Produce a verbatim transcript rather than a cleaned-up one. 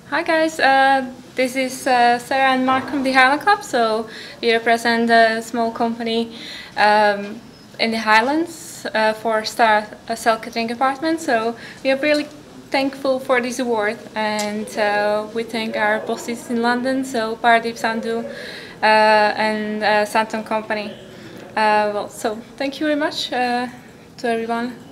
Hi guys, uh, this is uh, Sarah and Mark from the Highland Club. So we represent a small company um, in the Highlands uh, for star uh, Cell Catering apartments. So we are really thankful for this award, and uh, we thank our bosses in London, so Pardeep Sandhu uh, and uh, Santon Company. Uh, well, so thank you very much uh, to everyone.